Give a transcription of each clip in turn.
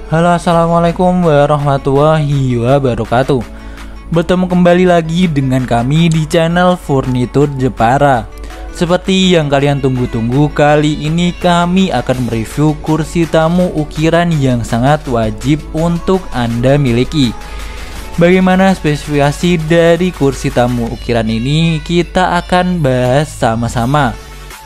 Halo, assalamualaikum warahmatullahi wabarakatuh. Bertemu kembali lagi dengan kami di channel Furnitur Jepara. Seperti yang kalian tunggu-tunggu, kali ini kami akan mereview kursi tamu ukiran yang sangat wajib untuk Anda miliki. Bagaimana spesifikasi dari kursi tamu ukiran ini, kita akan bahas sama-sama.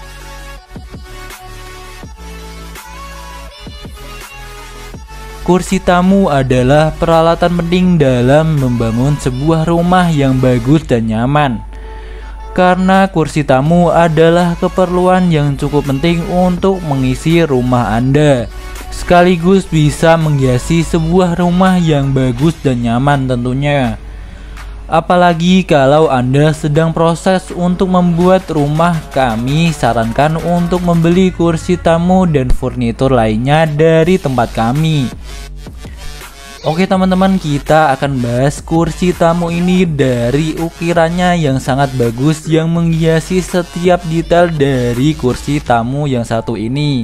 Kursi tamu adalah peralatan penting dalam membangun sebuah rumah yang bagus dan nyaman. Karena kursi tamu adalah keperluan yang cukup penting untuk mengisi rumah Anda, sekaligus bisa menghiasi sebuah rumah yang bagus dan nyaman tentunya. Apalagi kalau Anda sedang proses untuk membuat rumah, kami sarankan untuk membeli kursi tamu dan furnitur lainnya dari tempat kami. Oke teman-teman, kita akan bahas kursi tamu ini dari ukirannya yang sangat bagus yang menghiasi setiap detail dari kursi tamu yang satu ini.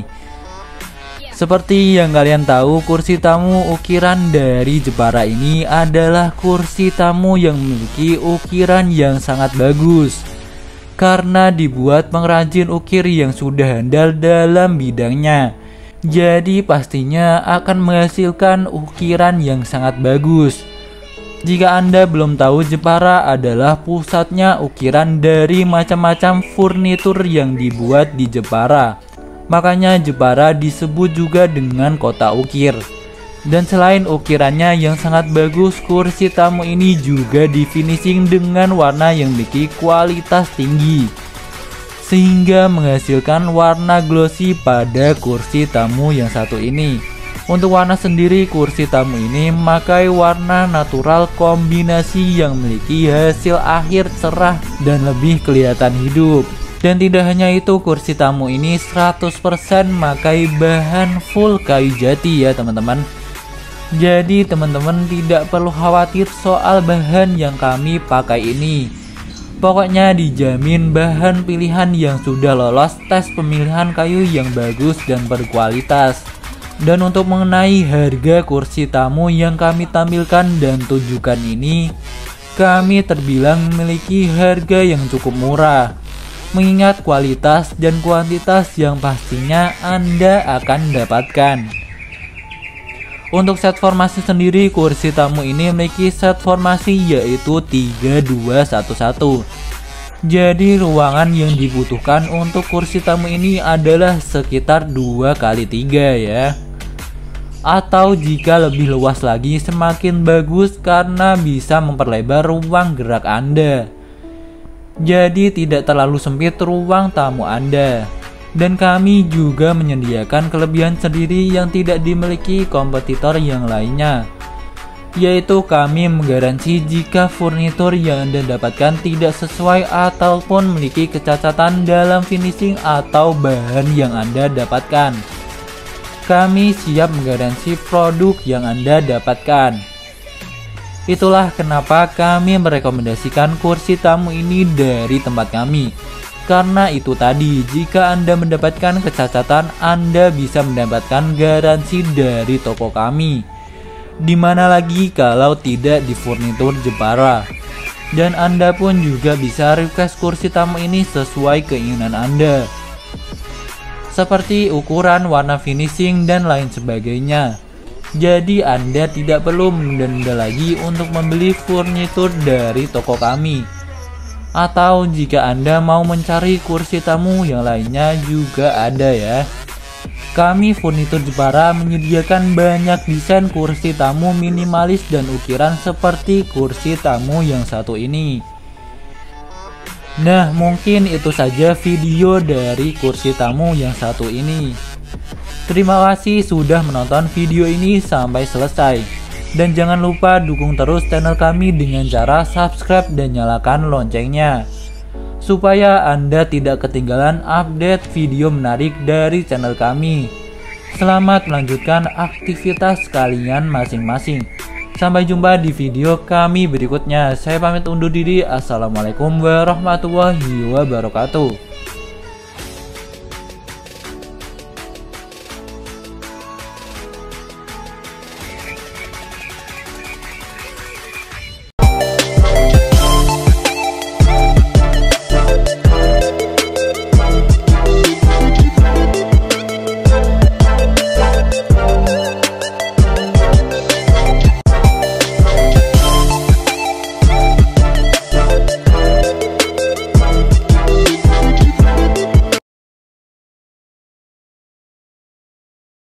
Seperti yang kalian tahu, kursi tamu ukiran dari Jepara ini adalah kursi tamu yang memiliki ukiran yang sangat bagus karena dibuat pengrajin ukir yang sudah handal dalam bidangnya. Jadi pastinya akan menghasilkan ukiran yang sangat bagus. Jika Anda belum tahu, Jepara adalah pusatnya ukiran dari macam-macam furnitur yang dibuat di Jepara. Makanya Jepara disebut juga dengan kota ukir. Dan selain ukirannya yang sangat bagus, kursi tamu ini juga di finishing dengan warna yang memiliki kualitas tinggi, sehingga menghasilkan warna glossy pada kursi tamu yang satu ini. Untuk warna sendiri, kursi tamu ini memakai warna natural kombinasi yang memiliki hasil akhir cerah dan lebih kelihatan hidup. Dan tidak hanya itu, kursi tamu ini 100% memakai bahan full kayu jati ya teman-teman. Jadi teman-teman tidak perlu khawatir soal bahan yang kami pakai ini. Pokoknya dijamin bahan pilihan yang sudah lolos tes pemilihan kayu yang bagus dan berkualitas. Dan untuk mengenai harga kursi tamu yang kami tampilkan dan tunjukkan ini, kami terbilang memiliki harga yang cukup murah, mengingat kualitas dan kuantitas yang pastinya Anda akan dapatkan. Untuk set formasi sendiri, kursi tamu ini memiliki set formasi yaitu 3211. Jadi ruangan yang dibutuhkan untuk kursi tamu ini adalah sekitar 2x3 ya. Atau jika lebih luas lagi semakin bagus karena bisa memperlebar ruang gerak Anda. Jadi tidak terlalu sempit ruang tamu Anda. Dan kami juga menyediakan kelebihan sendiri yang tidak dimiliki kompetitor yang lainnya, yaitu kami menggaransi jika furnitur yang Anda dapatkan tidak sesuai ataupun memiliki kecacatan dalam finishing atau bahan yang Anda dapatkan. Kami siap menggaransi produk yang Anda dapatkan. Itulah kenapa kami merekomendasikan kursi tamu ini dari tempat kami. Karena itu tadi, jika Anda mendapatkan kecacatan, Anda bisa mendapatkan garansi dari toko kami. Dimana lagi kalau tidak di Furnitur Jepara. Dan Anda pun juga bisa request kursi tamu ini sesuai keinginan Anda, seperti ukuran, warna finishing, dan lain sebagainya. Jadi Anda tidak perlu menunda-nunda lagi untuk membeli furnitur dari toko kami. Atau jika Anda mau mencari kursi tamu yang lainnya juga ada ya. Kami Furnitur Jepara menyediakan banyak desain kursi tamu minimalis dan ukiran seperti kursi tamu yang satu ini. Nah, mungkin itu saja video dari kursi tamu yang satu ini. Terima kasih sudah menonton video ini sampai selesai. Dan jangan lupa dukung terus channel kami dengan cara subscribe dan nyalakan loncengnya, supaya Anda tidak ketinggalan update video menarik dari channel kami. Selamat melanjutkan aktivitas kalian masing-masing. Sampai jumpa di video kami berikutnya. Saya pamit undur diri. Assalamualaikum warahmatullahi wabarakatuh.